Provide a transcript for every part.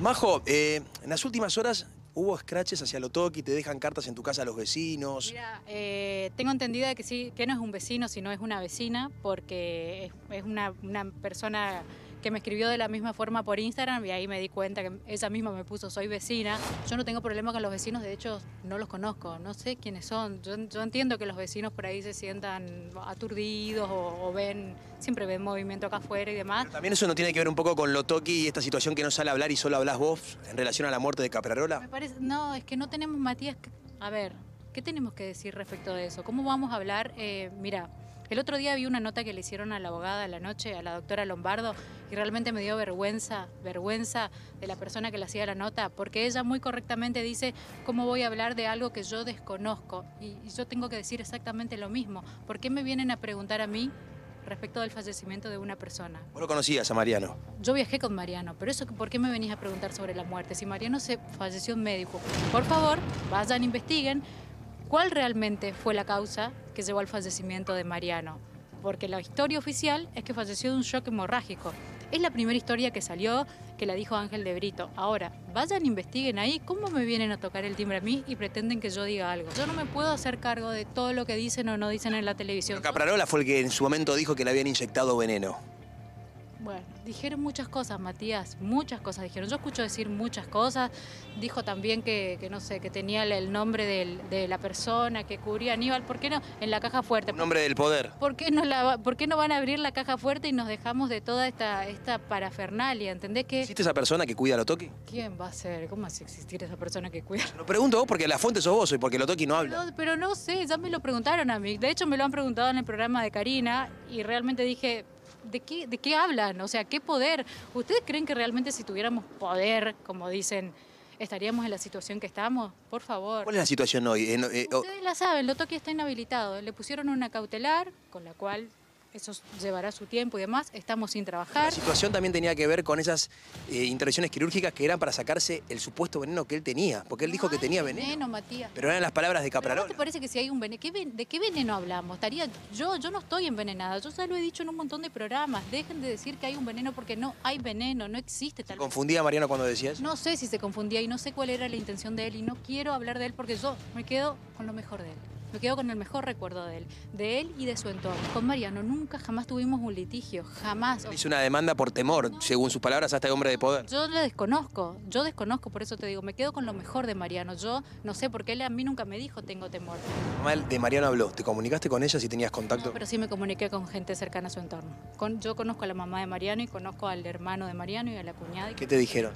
Majo, en las últimas horas hubo scratches hacia lo Toki, te dejan cartas en tu casa a los vecinos. Mira, tengo entendida que sí, que no es un vecino, sino es una vecina, porque es una persona que me escribió de la misma forma por Instagram y ahí me di cuenta que ella misma me puso soy vecina. Yo no tengo problema con los vecinos, de hecho no los conozco, no sé quiénes son. Yo entiendo que los vecinos por ahí se sientan aturdidos o siempre ven movimiento acá afuera y demás. Pero también eso no tiene que ver un poco con lo Toki y esta situación que no sale a hablar y solo hablas vos en relación a la muerte de Caprarola. Me parece, no, es que no tenemos, Matías, a ver, ¿qué tenemos que decir respecto de eso? ¿Cómo vamos a hablar? Mira, el otro día vi una nota que le hicieron a la abogada a la noche, a la doctora Lombardo, y realmente me dio vergüenza de la persona que le hacía la nota, porque ella muy correctamente dice, ¿cómo voy a hablar de algo que yo desconozco? Y yo tengo que decir exactamente lo mismo. ¿Por qué me vienen a preguntar a mí respecto del fallecimiento de una persona? Vos lo conocías a Mariano. Yo viajé con Mariano, pero eso, ¿por qué me venís a preguntar sobre la muerte? Si Mariano se falleció en médico, por favor, vayan, investiguen cuál realmente fue la causa que llevó al fallecimiento de Mariano. Porque la historia oficial es que falleció de un shock hemorrágico. Es la primera historia que salió, que la dijo Ángel de Brito. Ahora, vayan, investiguen ahí cómo me vienen a tocar el timbre a mí y pretenden que yo diga algo. Yo no me puedo hacer cargo de todo lo que dicen o no dicen en la televisión. Pero Caprarola fue el que en su momento dijo que le habían inyectado veneno. Bueno, dijeron muchas cosas, Matías, muchas cosas dijeron. Yo escucho decir muchas cosas. Dijo también que no sé, que tenía el nombre de la persona que cubría a Aníbal. ¿Por qué no? En la caja fuerte. Un hombre del poder. ¿Por qué no van a abrir la caja fuerte y nos dejamos de toda esta parafernalia? ¿Entendés que? ¿Existe esa persona que cuida a lo Toki? ¿Quién va a ser? ¿Cómo hace existir esa persona que cuida? Lo pregunto vos porque la fuente sos vos y porque lo Toki no habla. Pero no sé, ya me lo preguntaron a mí. De hecho, me lo han preguntado en el programa de Karina y realmente dije, ¿de qué hablan? O sea, ¿qué poder? ¿Ustedes creen que realmente si tuviéramos poder, como dicen, estaríamos en la situación que estamos? Por favor. ¿Cuál es la situación hoy? Ustedes la saben, lo Toki está inhabilitado. Le pusieron una cautelar, con la cual eso llevará su tiempo y demás. Estamos sin trabajar. La situación también tenía que ver con esas intervenciones quirúrgicas que eran para sacarse el supuesto veneno que él tenía. Porque él dijo que tenía veneno. Matías. Pero eran las palabras de Caprarola. ¿Te parece que si hay un veneno? ¿De qué veneno hablamos? Yo no estoy envenenada. Yo ya lo he dicho en un montón de programas. Dejen de decir que hay un veneno porque no hay veneno. No existe tal. ¿Se confundía Mariano cuando decía eso? No sé si se confundía y no sé cuál era la intención de él. Y no quiero hablar de él porque yo me quedo con lo mejor de él. Me quedo con el mejor recuerdo de él y de su entorno. Con Mariano nunca jamás tuvimos un litigio, jamás. Hizo una demanda por temor, según sus palabras, hasta el hombre de poder. Yo desconozco, por eso te digo, me quedo con lo mejor de Mariano. Yo no sé, porque él a mí nunca me dijo tengo temor. Mamá de Mariano habló, ¿te comunicaste con ella si tenías contacto? No, pero sí me comuniqué con gente cercana a su entorno. Yo conozco a la mamá de Mariano y conozco al hermano de Mariano y a la cuñada. ¿Qué te dijeron?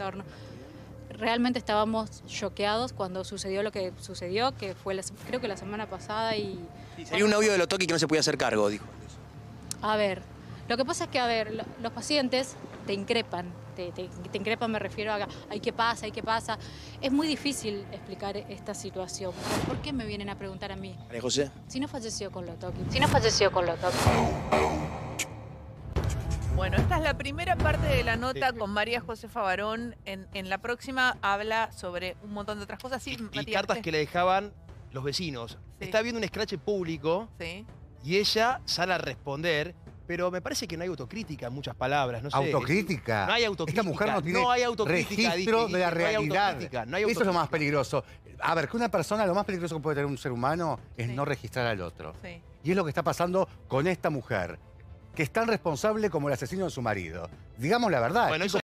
Realmente estábamos choqueados cuando sucedió lo que sucedió, que fue creo que la semana pasada y... Sí, sería un audio de lo Toki que no se podía hacer cargo, dijo. A ver, lo que pasa es que, a ver, los pacientes te increpan, te increpan, me refiero a, ay, ¿qué pasa? ¿Qué pasa? Es muy difícil explicar esta situación. ¿Por qué me vienen a preguntar a mí? María José. Si no falleció con lo Toki. Bueno, esta es la primera parte de la nota con María Josefa Barón. En la próxima habla sobre un montón de otras cosas. Sí, y Matías, cartas que le dejaban los vecinos. Sí. Está viendo un escrache público Sí. y ella sale a responder, pero me parece que no hay autocrítica en muchas palabras. No sé, ¿Autocrítica? No hay autocrítica. Esta mujer no tiene hay autocrítica, registro de la realidad. No hay Eso es lo más autocrítica. peligroso. A ver, que una persona, lo más peligroso que puede tener un ser humano es Sí. no registrar al otro. Sí. Y es lo que está pasando con esta mujer, que es tan responsable como el asesino de su marido. Digamos la verdad. Bueno, chicos,